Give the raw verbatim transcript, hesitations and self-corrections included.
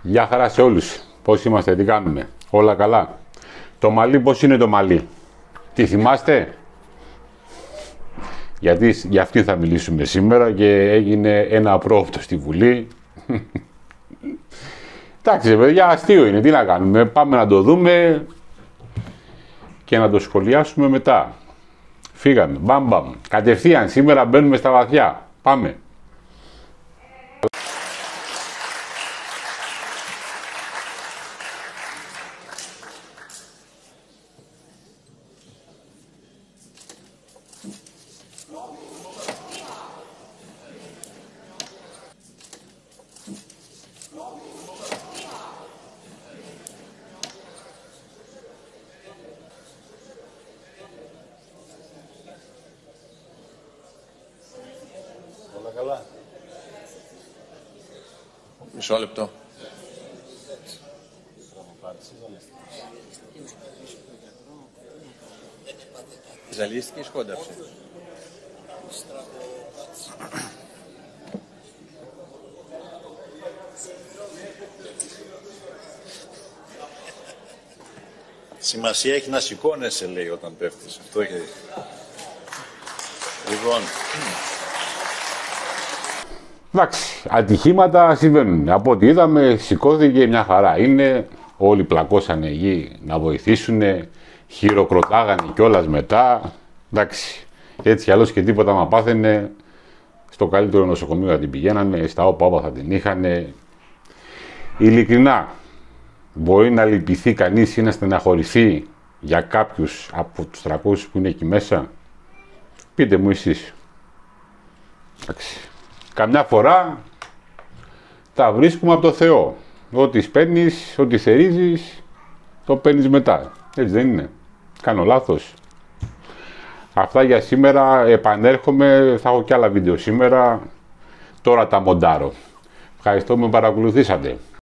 Γεια χαρά σε όλους. Πώς είμαστε, τι κάνουμε, όλα καλά? Το μαλλί, πώς είναι το μαλλί? Τι θυμάστε? Γιατί για αυτή θα μιλήσουμε σήμερα και έγινε ένα απρόοπτο στη Βουλή. Εντάξει παιδιά, αστείο είναι, τι να κάνουμε, πάμε να το δούμε και να το σχολιάσουμε μετά. Φύγαμε, μπαμ μπαμ, κατευθείαν σήμερα μπαίνουμε στα βαθιά, πάμε. Όλα καλά. Μισό λεπτό. Ζαλίστηκε ή σκόνταψε? Σημασία έχει να σηκώνεσαι, λέει, όταν πέφτεις. Αυτό έχει. Λοιπόν. Εντάξει, ατυχήματα συμβαίνουν. Από ό,τι είδαμε, σηκώθηκε μια χαρά. Είναι, όλοι πλακώσανε γη να βοηθήσουν, χειροκροτάγανε κιόλας μετά. Εντάξει, έτσι άλλως και τίποτα μα πάθαινε. Στο καλύτερο νοσοκομείο θα την πηγαίνανε, στα όπα όπα θα την είχανε. Ειλικρινά, μπορεί να λυπηθεί κανείς ή να στεναχωρηθεί για κάποιους από τους τριακόσιους που είναι εκεί μέσα? Πείτε μου εσείς. Εντάξει. Καμιά φορά τα βρίσκουμε από το Θεό. Ό,τι σπέρνεις, ό,τι θερίζεις, το παίρνεις μετά. Έτσι δεν είναι? Κάνω λάθος? Αυτά για σήμερα. Επανέρχομαι, θα έχω κι άλλα βίντεο σήμερα. Τώρα τα μοντάρω. Ευχαριστώ που με παρακολουθήσατε.